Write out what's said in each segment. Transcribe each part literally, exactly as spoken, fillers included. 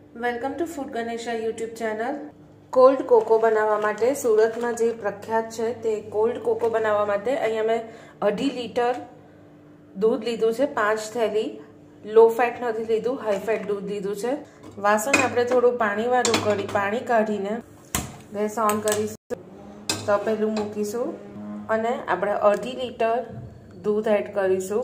Welcome to food Ganesha YouTube channel. Cold cocoa બનાવવા માટે સુરતમાં જે પ્રખ્યાત છે તે કોલ્ડ કોકો બનાવવા માટે અહીંયા મેં અઢી લીટર દૂધ લીધું છે, પાંચ થેલી। લો ફેટ નથી લીધું, હાઈ ફેટ દૂધ લીધું છે। વાસણ આપણે થોડું પાણીવાળું કરી પાણી કાઢીને ગેસ ઓન કરીશું, તપેલું મૂકીશું અને આપણે અઢી લીટર દૂધ એડ કરીશું।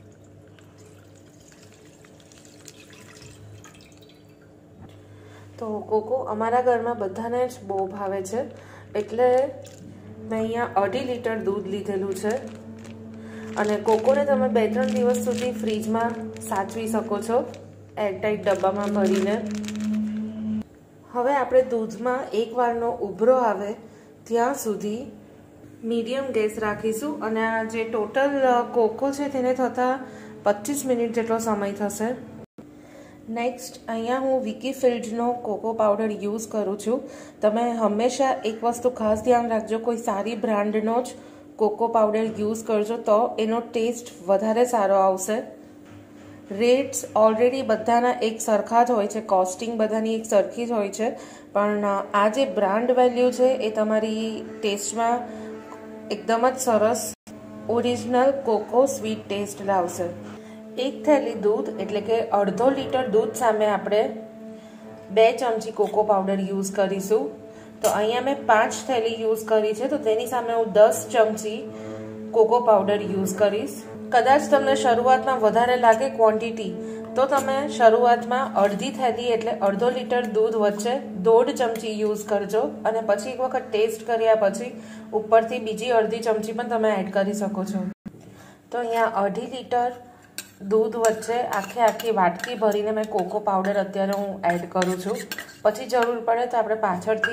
तो कोको अमारा घर में बधाने ज बहु भावे छे एटले मैं अहींया अढ़ी लीटर दूध लीधेलुं छे अने कोकोने तमे बे त्रण दिवस सुधी फ्रीज में साचवी शको छो एरटाइट डब्बा में भरीने। हवे आपणे दूध में एक वारनो उभरो आवे त्यां सुधी मीडियम गैस राखीशुं अने आ जे टोटल कोको छे तेने थता पच्चीस मिनिट जेटलो समय थशे। नेक्स्ट अहींया हूँ विकीफील्डनो कोको पाउडर यूज करूँ छूँ। तमे हमेशा एक वस्तु खास ध्यान राखजो, कोई सारी ब्रांडनो ज कोको पाउडर यूज करजो तो एनो टेस्ट वधारे सारो आवशे। रेट्स ऑलरेडी बधाना एक सरखा ज होय छे, कॉस्टिंग बधानी एक सरखी ज होय छे, पण आ जे ब्रांड वेल्यू छे ए तमारी टेस्टमां एकदम ज सरस ओरिजिनल कोको स्वीट टेस्ट लावशे। एक थैली दूध एटले के अर्धो लीटर दूध सामे आपणे बे चमची कोको पाउडर यूज करीशुं। तो अहींया मैं पांच थैली यूज करी छे तो तेनी सामे हूँ दस चमची कोको पाउडर यूज करीश। कदाच तमने शरूआतमां वधारे लागे क्वॉंटिटी तो तमे शरूआतमां अर्धी थैली एटले अर्धो लीटर दूध वच्चे दौड़ चमची यूज करजो अने पछी एक वखत टेस्ट कर्या पछी उपरथी बीजी अर्धी चमची पण तमे एड करी शको छो। तो अहींया अढ़ी लीटर दूध वच्चे आखे आखी वाटकी भरीने मैं कोको पाउडर अत्यारे हूँ एड करूँ छूँ। पछी जरूर पड़े तो आपणे पाछळथी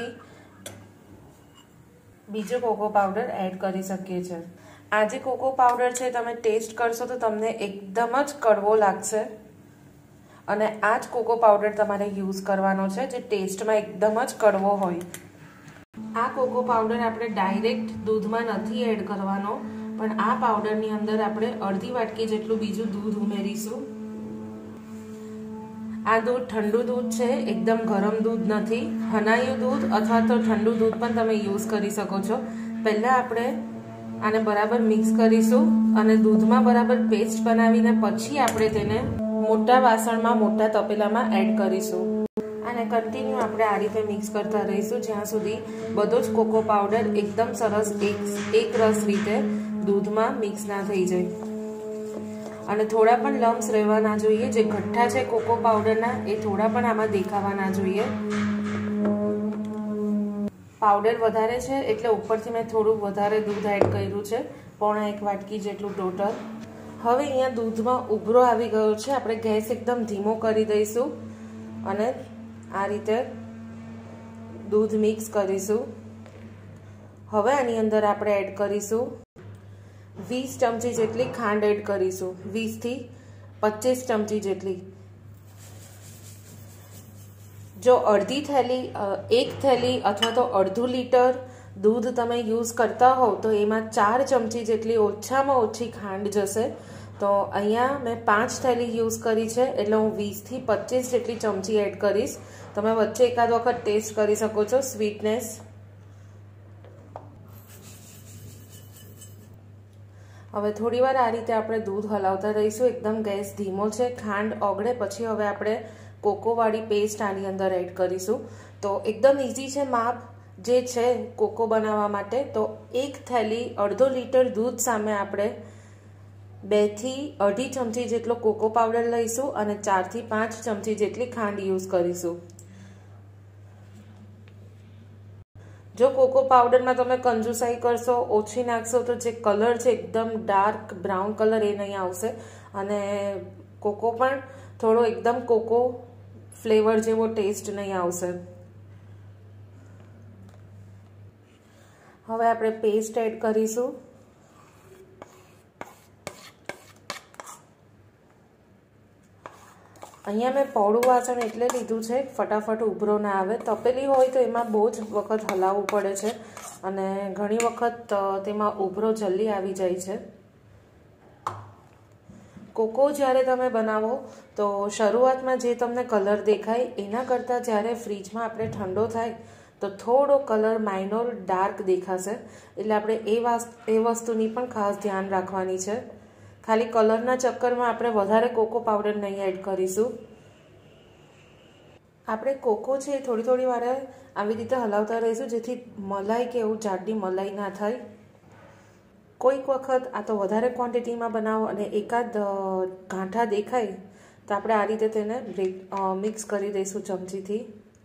बीजो कोको पाउडर एड करी शकीए छीए। आ जे कोको पाउडर छे तमे टेस्ट करशो तो तमने एकदम ज कड़वो लागशे अने आ ज कोको पाउडर तमारे यूज करवानो छे जे टेस्टमां एकदम ज कड़वो होय। आ कोको पाउडर आपणे डायरेक्ट दूधमां नथी एड करवानो, पण आ पाउडर नी अंदर आपणे अर्धी वाटकी जेटલું બીજું दूध उमेरीशुं। आ दूध ठंडू दूध छे, एकदम गरम दूध नथी। हनाયું दूध अथवा तो ठंडू दूध पण तमे यूज करी शको छो। पहेला आपणे आने बराबर मिक्स करीशुं अने दूधमां बराबर पेस्ट बनावीने पछी आपणे तेने मोटा वासणमां मोटा तपेलामां एड करीशुं અને કન્ટિન્યુ આપણે આ રીતે મિક્સ કરતા રહીશું જ્યાં સુધી બધો જ કોકો પાવડર એકદમ સરસ એક એક રસ રીતે દૂધમાં મિક્સ ના થઈ જાય અને થોડા પણ લમ્સ રહેવા ના જોઈએ। જે ઘટ્ટા છે કોકો પાવડરના એ થોડા પણ આમાં દેખાવા ના જોઈએ। પાવડર વધારે છે એટલે ઉપરથી મેં થોડું વધારે દૂધ એડ કર્યું છે, પોણા એક વાટકી જેટલું ટોટલ। હવે અહીંયા દૂધમાં ઉભરો આવી ગયો છે, આપણે ગેસ એકદમ ધીમો કરી દઈશું અને आ रीते दूध मिक्स करीशुं। हवे आनी अंदर आपणे एड करीशुं वीस चमची जेटली खांड एड करीशुं, वीस थी पच्चीस चमची जेटली। जो अर्धी थैली एक थैली अथवा तो अर्धु लीटर दूध तमे यूज करता हो तो एमां चार चमची जेटली ओछामां ओછી खांड जशे। तो अहींया मैं पांच थैली यूज करी छे एटले हूँ वीस थी पच्चीस जेटली चमची एड करीश। तमे वच्चे एकाद वखत टेस्ट करी शको छो स्वीटनेस। हवे थोड़ीवार आ रीते आपणे दूध हलावता रहीशुं, एकदम गैस धीमो छे। खांड ओगळे पछी हवे आपणे कोकोवाળી पेस्ट आनी अंदर एड करीशुं। तो एकदम इजी छे माप जे छे कोको बनाववा माटे। तो एक थैली अर्धो लीटर दूध सामे आपणे બે થી અઢી ચમચી જેટલો કોકો પાવડર લઈશું અને ચાર થી પાંચ ચમચી જેટલી ખાંડ યુઝ કરીશું। જો કોકો પાવડરમાં તમે કંજુસાઈ કરશો, ઓછી નાખશો તો જે કલર છે એકદમ ડાર્ક બ્રાઉન કલર એ નહીં આવશે અને કોકો પણ થોડો એકદમ કોકો ફ્લેવર જેવો ટેસ્ટ નહીં આવશે। હવે આપણે પેસ્ટ એડ કરીશું। અહીંયા મેં પહોળું વાસણ એટલે લીધું છે ફટાફટ ઉભરો ના આવે। તપેલી હોય તો એમાં બહુ જ વખત હલાવવું પડે છે અને ઘણી વખત તેમાં ઉભરો જલ્દી આવી જાય છે। કોકો જ્યારે તમે બનાવો તો શરૂઆતમાં જે તમને કલર દેખાય એના કરતાં જ્યારે ફ્રીજમાં આપણે ઠંડો થાય તો થોડો કલર માઇનોર ડાર્ક દેખાશે, એટલે આપણે એ વસ્તુ એ વસ્તુની પણ ખાસ ધ્યાન રાખવાની છે. ખાલી કલરના ચક્કરમાં આપણે વધારે કોકો પાવડર નહીં એડ કરીશું. આપણે કોકો છે એ થોડી થોડી વારે આવી રીતે હલાવતા રહીશું, જેથી મલાઈ કે એવું જાડી મલાઈ ના થાય. કોઈક વખત આ તો વધારે ક્વોન્ટિટીમાં બનાવો અને એકાદ ગાંઠા દેખાય તો આપણે આ રીતે તેને બ્રેક મિક્સ કરી દઈશું ચમચીથી.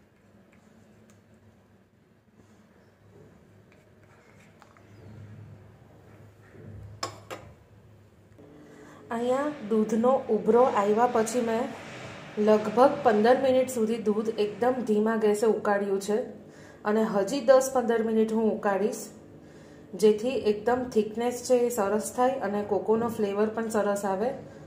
અહીંયા દૂધનો ઉભરો આવ્યા પછી મેં લગભગ પંદર મિનિટ સુધી દૂધ એકદમ ધીમા ગેસે ઉકાળ્યું છે અને હજી દસ પંદર મિનિટ હું ઉકાળીશ, જેથી એકદમ થિકનેસ છે એ સરસ થાય અને કોકોનો ફ્લેવર પણ સરસ આવે.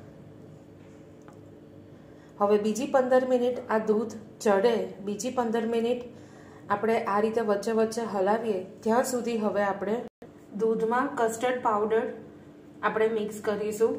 હવે બીજી પંદર મિનિટ આ દૂધ ચડે, બીજી પંદર મિનિટ આપણે આ રીતે વચ્ચે વચ્ચે હલાવીએ ત્યાં સુધી હવે આપણે દૂધમાં કસ્ટર્ડ પાવડર આપણે મિક્સ કરીશું.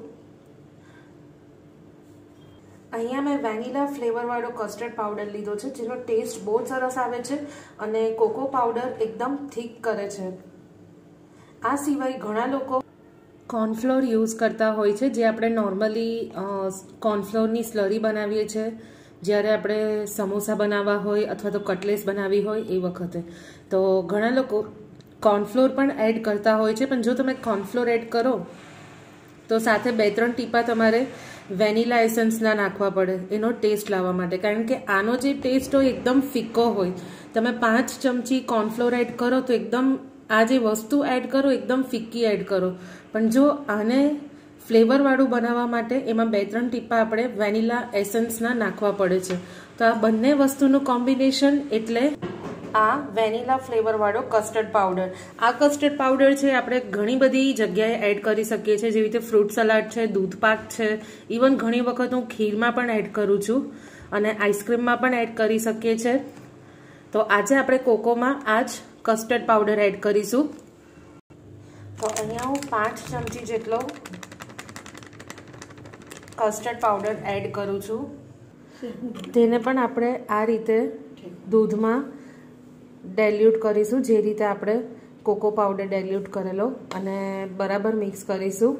અહીંયા મેં વેનીલા ફ્લેવરવાળો કસ્ટર્ડ પાવડર લીધો છે, જેનો ટેસ્ટ બહુ સરસ આવે છે અને કોકો પાવડર એકદમ થીક કરે છે. આ સિવાય ઘણા લોકો કોર્નફ્લોર યુઝ કરતા હોય છે, જે આપણે નોર્મલી કોર્નફ્લોરની સ્લરી બનાવીએ છીએ જ્યારે આપણે સમોસા બનાવવા હોય અથવા તો કટલેસ બનાવી હોય એ વખતે. તો ઘણા લોકો કોર્નફ્લોર પણ એડ કરતા હોય છે, પણ જો તમે કોર્નફ્લોર એડ કરો તો સાથે બે ત્રણ ટીપા તમારે વેનીલા એસન્સના નાખવા પડે એનો ટેસ્ટ લાવવા માટે, કારણ કે આનો જે ટેસ્ટ હોય એકદમ ફિક્કો હોય. તમે પાંચ ચમચી કોર્નફ્લોર એડ કરો તો એકદમ આ જે વસ્તુ એડ કરો એકદમ ફિક્કી એડ કરો, પણ જો આને ફ્લેવરવાળું બનાવવા માટે એમાં બે ત્રણ ટીપા આપણે વેનીલા એસન્સના નાખવા પડે છે. તો આ બંને વસ્તુનું કોમ્બિનેશન એટલે આ વેનીલા ફ્લેવરવાળો કસ્ટર્ડ પાવડર. આ કસ્ટર્ડ પાવડર છે આપણે ઘણી બધી જગ્યાએ એડ કરી શકીએ છીએ, જેવી રીતે ફ્રૂટ સલાડ છે, દૂધપાક છે, ઇવન ઘણી વખત હું ખીરમાં પણ એડ કરું છું અને આઈસ્ક્રીમમાં પણ એડ કરી શકીએ છીએ. તો આજે આપણે કોકોમાં આ જ કસ્ટર્ડ પાવડર એડ કરીશું. તો અહીંયા હું પાંચ ચમચી જેટલો કસ્ટર્ડ પાવડર એડ કરું છું. તેને પણ આપણે આ રીતે દૂધમાં ડાયલ્યુટ કરીશું, જે રીતે આપણે કોકો પાવડર ડાયલ્યુટ કરેલો, અને બરાબર મિક્સ કરીશું.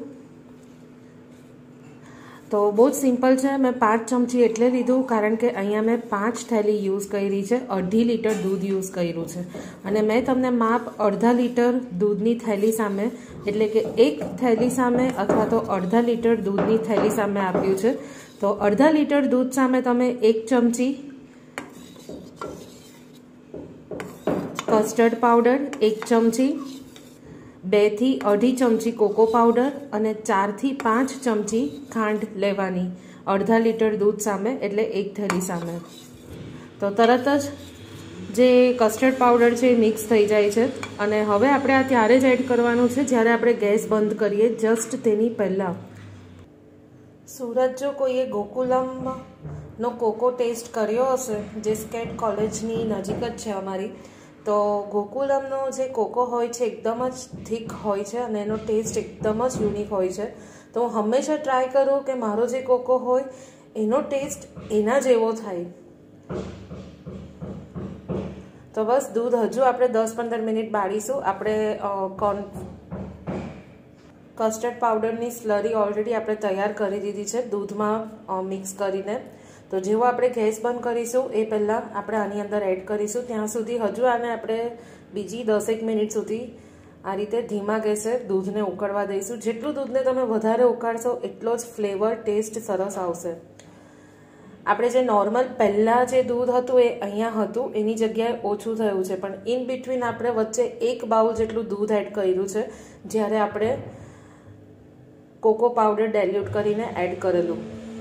તો બહુ જ સિમ્પલ છે. મેં પાંચ ચમચી એટલે લીધું કારણ કે અહીંયા મેં પાંચ થેલી યુઝ કરી છે, અઢી લીટર દૂધ યુઝ કર્યું છે અને મેં તમને માપ અડધા લીટર દૂધની થેલી સામે, એટલે કે એક થેલી સામે અથવા તો અડધા લીટર દૂધની થેલી સામે આપ્યું છે. તો અડધા લીટર દૂધ સામે તમે એક ચમચી કસ્ટર્ડ પાવડર, એક ચમચી, બે થી અઢી ચમચી કોકો પાવડર અને ચાર થી પાંચ ચમચી ખાંડ લેવાની અડધા લીટર દૂધ સામે, એટલે એક થેલી સામે. તો તરત જ જે કસ્ટર્ડ પાવડર છે એ મિક્સ થઈ જાય છે અને હવે આપણે આ ત્યારે જ એડ કરવાનું છે જ્યારે આપણે ગેસ બંધ કરીએ, જસ્ટ તેની પહેલાં. સુરત જો કોઈએ ગોકુલમનો કોકો ટેસ્ટ કર્યો હશે, જે સ્કેટ કોલેજની નજીક જ છે અમારી, તો ગોકુલમનો જે કોકો હોય છે એકદમ જ થીક હોય છે અને એનો ટેસ્ટ એકદમ જ યુનિક હોય છે. તો હું હંમેશા ટ્રાય કરું કે મારો જે કોકો હોય એનો ટેસ્ટ એના જેવો થાય. તો બસ દૂધ હજુ આપણે દસ પંદર મિનિટ બાળીશું. આપણે કોર્ન કસ્ટર્ડ પાવડરની સ્લરી ઓલરેડી આપણે તૈયાર કરી દીધી છે દૂધમાં મિક્સ કરીને. તો જેવો આપણે ગેસ બંધ કરીશું એ પહેલાં આપણે આની અંદર એડ કરીશું. ત્યાં સુધી હજુ આને આપણે બીજી દસેક મિનિટ સુધી આ રીતે ધીમા ગેસે દૂધને ઉકળવા દઈશું. જેટલું દૂધને તમે વધારે ઉકાળશો એટલો જ ફ્લેવર ટેસ્ટ સરસ આવશે. આપણે જે નોર્મલ પહેલાં જે દૂધ હતું એ અહીંયા હતું, એની જગ્યાએ ઓછું થયું છે, પણ ઇન બિટવીન આપણે વચ્ચે એક બાઉલ જેટલું દૂધ એડ કર્યું છે જ્યારે આપણે કોકો પાવડર ડાયલ્યુટ કરીને એડ કરેલું.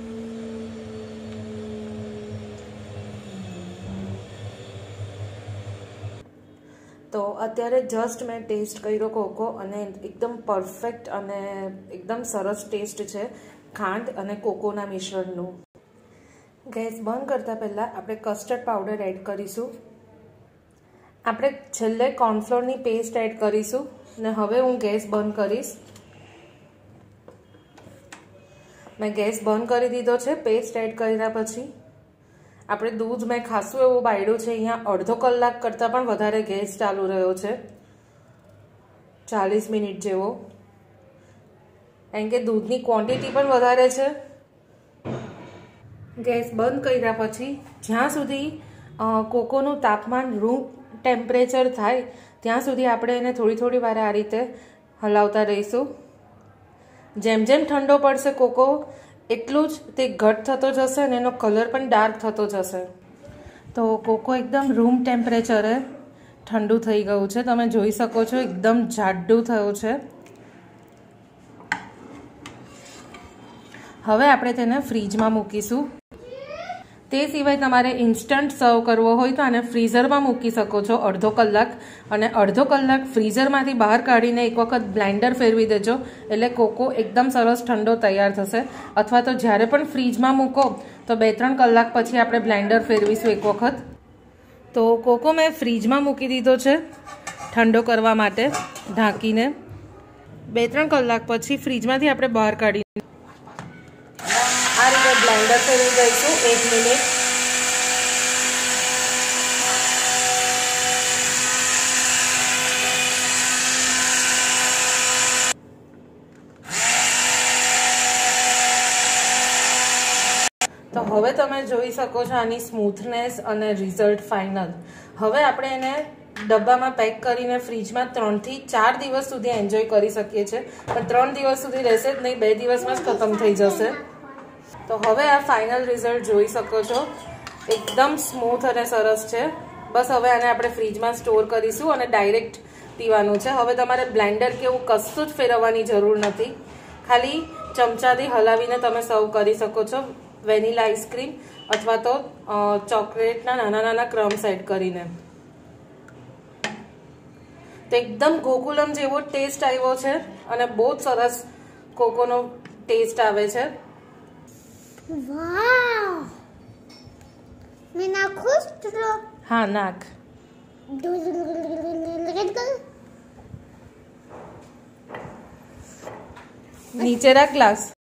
તો અત્યારે જસ્ટ મેં ટેસ્ટ કર્યો કોકો અને એકદમ પરફેક્ટ અને એકદમ સરસ ટેસ્ટ છે ખાંડ અને કોકોના મિશ્રણનું. ગેસ બંધ કરતાં પહેલાં આપણે કસ્ટર્ડ પાવડર એડ કરીશું. આપણે છેલ્લે કોર્નફ્લોરની પેસ્ટ એડ કરીશું ને હવે હું ગેસ બંધ કરીશ. મેં ગેસ બંધ કરી દીધો છે. પેસ્ટ એડ કર્યા પછી આપણે દૂધ મેં ખાસું એવું બાળ્યું છે. અહીંયા અડધો કલાક કરતાં પણ વધારે ગેસ ચાલુ રહ્યો છે, ચાલીસ મિનિટ જેવો, કારણ કે દૂધની ક્વોન્ટિટી પણ વધારે છે. ગેસ બંધ કર્યા પછી જ્યાં સુધી કોકોનું તાપમાન રૂમ ટેમ્પરેચર થાય ત્યાં સુધી આપણે એને થોડી થોડી વારે આ રીતે હલાવતા રહીશું. જેમ જેમ ઠંડો પડશે કોકો એટલું જ તે ઘટ થતો જશે અને એનો કલર પણ ડાર્ક થતો જશે. તો કોકો એકદમ રૂમ ટેમ્પરેચરે ઠંડુ થઈ ગયું છે. તમે જોઈ શકો છો એકદમ જાડું થયું છે. હવે આપણે તેને ફ્રીજમાં મૂકીશું. તે સિવાય તમારે ઇન્સ્ટન્ટ સર્વ કરવો હોય તો આને ફ્રીઝરમાં મૂકી શકો છો અડધો કલાક, અને અડધો કલાક ફ્રીઝરમાંથી બહાર કાઢીને એક વખત બ્લેન્ડર ફેરવી દેજો એટલે કોકો એકદમ સરસ ઠંડો તૈયાર થશે. અથવા તો જ્યારે પણ ફ્રીજમાં મૂકો તો બે ત્રણ કલાક પછી આપણે બ્લેન્ડર ફેરવીશું એક વખત. તો કોકો મેં ફ્રીજમાં મૂકી દીધો છે ઠંડો કરવા માટે ઢાંકીને. બે ત્રણ કલાક પછી ફ્રીજમાંથી આપણે બહાર કાઢી આ રીતે બ્લેન્ડર ફેરવી દઈશું એક મિનિટ. તો હવે તમે જોઈ શકો છો આની સ્મૂથનેસ અને રિઝલ્ટ ફાઇનલ. હવે આપણે એને ડબ્બામાં પેક કરીને ફ્રીજમાં ત્રણથી ચાર દિવસ સુધી એન્જોય કરી શકીએ છીએ. પણ ત્રણ દિવસ સુધી રહેશે જ નહીં, બે દિવસમાં જ ખતમ થઈ જશે. તો હવે આ ફાઇનલ રિઝલ્ટ જોઈ શકો છો, એકદમ સ્મૂથ અને સરસ છે. બસ હવે આને આપણે ફ્રીજમાં સ્ટોર કરીશું અને ડાયરેક્ટ પીવાનું છે. હવે તમારે બ્લેન્ડર કે એવું કશું જ ફેરવવાની જરૂર નથી, ખાલી ચમચાથી હલાવીને તમે સર્વ કરી શકો છો વેનીલા આઈસ્ક્રીમ અથવા તો ચોકલેટના નાના નાના ક્રમ્સ એડ કરીને. તો એકદમ ગોકુલમ જેવો ટેસ્ટ આવ્યો છે અને બહુ જ સરસ કોકોનો ટેસ્ટ આવે છે. વાવ! મેં નાખું સ્ટ્રો? હા, નાખ. નીચે રાખ ગ્લાસ.